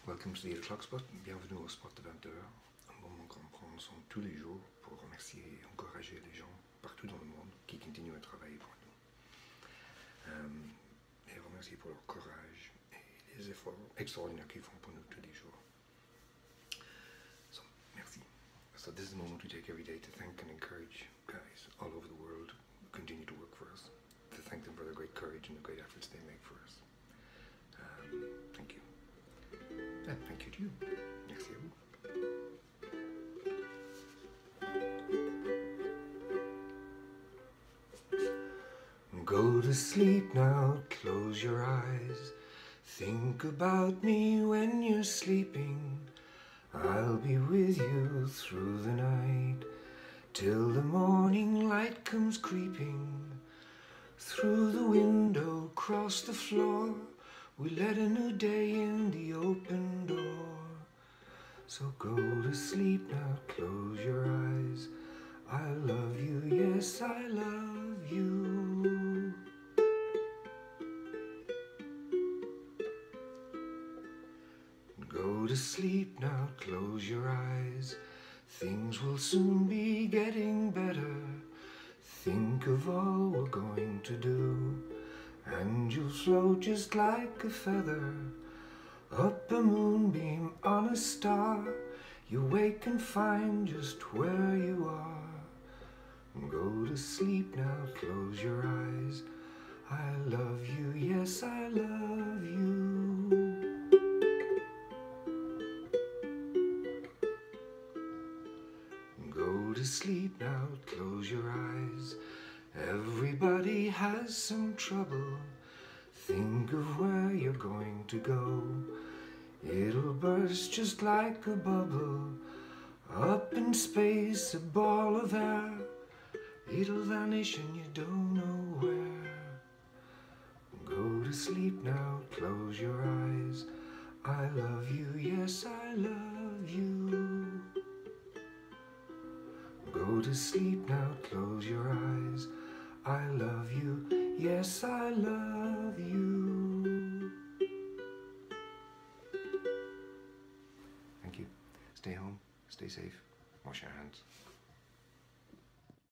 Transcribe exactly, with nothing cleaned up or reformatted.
Welcome to the eight o'clock spot. Bienvenue au spot de vingt heures. Un moment qu'on prend ensemble tous les jours pour remercier et encourager les gens partout dans le monde qui continuent à travailler pour nous. Euh, et remercier pour leur courage et les efforts extraordinaires qu'ils font pour nous tous les jours. So, merci. So this is the moment we take every day to thank and encourage guys all over the world who continue to work for us, to thank them for their great courage and the great efforts they make for us. Um, thank you. And thank you to you. Merci à vous. Go to sleep now, close your eyes. Think about me when you're sleeping. I'll be with you through the night, till the morning light comes creeping. Through the window, across the floor, we let a new day in the open door. So go to sleep now, close your eyes. I love you, yes, I love you. Go to sleep now, close your eyes. Things will soon be getting better. Think of all we're going to do, and you'll float just like a feather up a moonbeam on a star. You wake and find just where you are. Go to sleep now, close your eyes. I love you, yes, I love you. Go to sleep now, close your eyes. Everybody has some trouble. Think of where you're going to go. It'll burst just like a bubble. Up in space, a ball of air. It'll vanish and you don't know where. Go to sleep now, close your eyes. I love you, yes, I love you. Go to sleep now, close your eyes. I love you, yes, I love you. Thank you. Stay home, stay safe, wash your hands.